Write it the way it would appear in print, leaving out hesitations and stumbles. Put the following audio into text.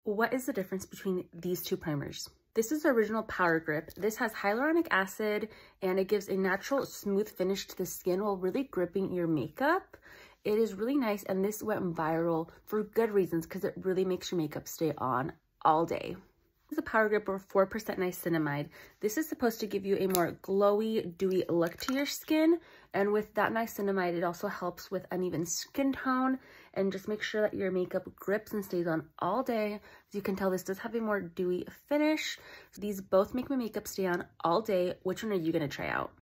what is the difference between these two primers? This is the original Power Grip. This has hyaluronic acid and it gives a natural smooth finish to the skin while really gripping your makeup. It is really nice, and this went viral for good reasons because it really makes your makeup stay on all day. This is a Power Grip with 4% niacinamide. This is supposed to give you a more glowy, dewy look to your skin. And with that niacinamide, it also helps with uneven skin tone and just make sure that your makeup grips and stays on all day. As you can tell, this does have a more dewy finish. So these both make my makeup stay on all day. Which one are you gonna try out?